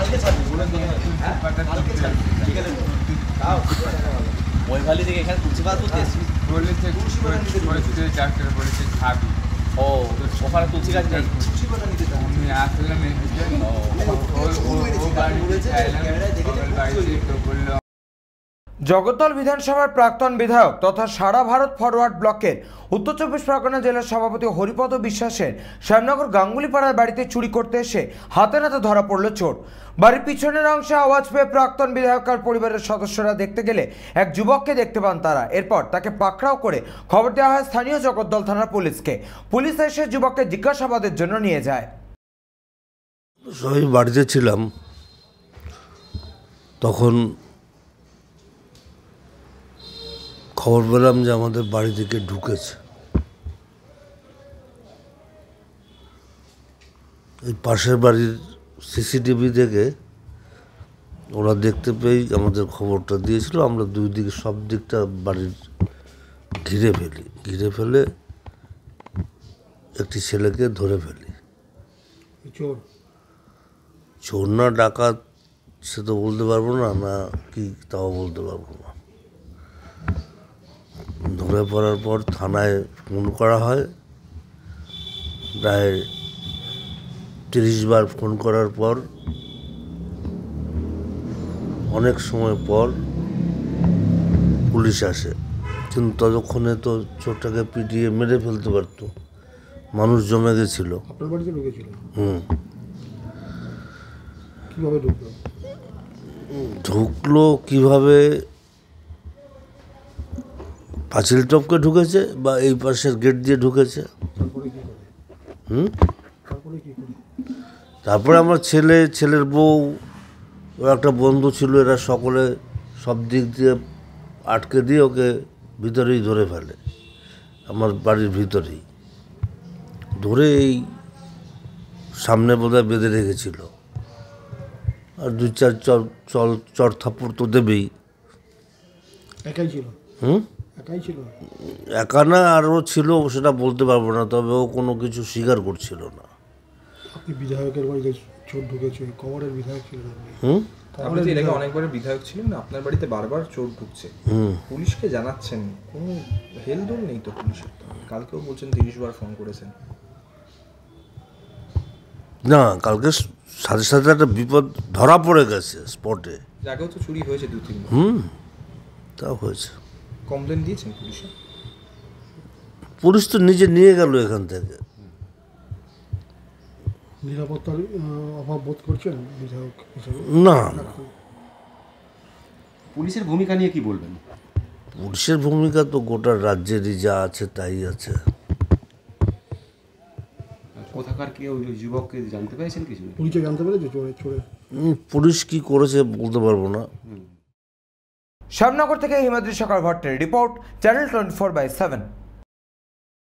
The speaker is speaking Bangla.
মহিবালি থেকে এখানে তুলসীপাতা তুলতে এসেছি বলেছে ছাবি ও ওখানে তুলসী গাছ নেই আমি আসলাম বললো। জগদ্দল বিধানসভার প্রাক্তন বিধায়ক তথা সারা ভারত ফরওয়ার্ড ব্লকের উত্তর চব্বিশ পরগনা জেলার সভাপতি হরিপদ বিশ্বাসের শ্যামনগর গাঙ্গুলিপাড়ার বাড়িতে চুরি করতে এসে হাতে নাতে ধরা পড়ল চোর। বাড়ির পিছনের অংশে আওয়াজ পেয়ে প্রাক্তন বিধায়কের পরিবারের সদস্যরা দেখতে গেলে এক যুবককে দেখতে পান তারা। এরপর তাকে পাকড়াও করে খবর দেওয়া হয় স্থানীয় জগদ্দল থানার পুলিশকে। পুলিশ এসে যুবককে জিজ্ঞাসাবাদের জন্য নিয়ে যায়। সবাই বাড়িতে ছিলাম, তখন খবর পেলাম যে আমাদের বাড়ি থেকে ঢুকেছে। এই পাশের বাড়ির সিসিটিভি থেকে ওরা দেখতে পেয়েই আমাদের খবরটা দিয়েছিল। আমরা দুই দিকে সব দিকটা বাড়ির ঘিরে ফেলে একটি ছেলেকে ধরে ফেলি। চোর না ডাকাত সে তো বলতে পারবো না, না কি তাও বলতে পারবো না। ধরে পড়ার পর থানায় ফোন করা হয়। প্রায় 30 বার ফোন করার পর অনেক সময় পর পুলিশ আসে, কিন্তু ততক্ষণে তো চোরটাকে পিটিয়ে মেরে ফেলতে পারতো, মানুষ জমে গেছিল। ঢুকলো কিভাবে, পাঁচিল টপকে ঢুকেছে বা এই পাশের গেট দিয়ে ঢুকেছে। তারপরে আমার ছেলের বউ, ওর একটা বন্ধু ছিল, এরা সকলে সব দিক দিয়ে আটকে দিয়ে ওকে ভিতরেই ধরে ফেলে, আমার বাড়ির ভিতরেই ধরে এই সামনে বোধহয় বেঁধে রেখেছিল। আর 2-4 চর থাপ্পড় তো দেবেই। একাই ছিল? একা না, আরও ছিল, সেটা বলতে পারবো না, তবে ও কোনো কিছু স্বীকার করছিল না। আপনি বিধায়কের বাড়িতে চোর ঢুকেছে, কবরের বিধায়ক ছিলেন আপনি তো এলাকায় অনেকবার বিধায়ক ছিলেন, আপনার বাড়িতে বারবার চোর ঢুকছে, পুলিশকে জানাচ্ছেন, কোনো হেলদোল নেই তো পুলিশের? কালকেও বলছেন 30 বার ফোন করেছেন। না, কালকে সাথে সাথে একটা বিপদ ধরা পড়ে গেছে স্পটে। আগেও তো চুরি হয়েছে 2-3 বার। তাও হয়েছে। কমপ্লেন দিয়েছেন পুলিশে? পুলিশ তো নিজে নিয়ে গেল এখান থেকে। নিরাপত্তার অভাব বোধ করছেন বিধায়ক হিসেবে? না, পুলিশের ভূমিকা নিয়ে কি বলবেন? পুলিশের ভূমিকা তো গোটা রাজ্যেরই যা আছে তাই আছে। কোথাকার কেউ যুবককে জানতে পেরেছেন কিছু? পুলিশে জানতে পেরেছে চোরে? পুলিশ কি করেছে বলতে পারবো না। শ্যামনগর থেকে হিমাদ্রি সরকার ভট্টের রিপোর্ট, চ্যানেল 24/7।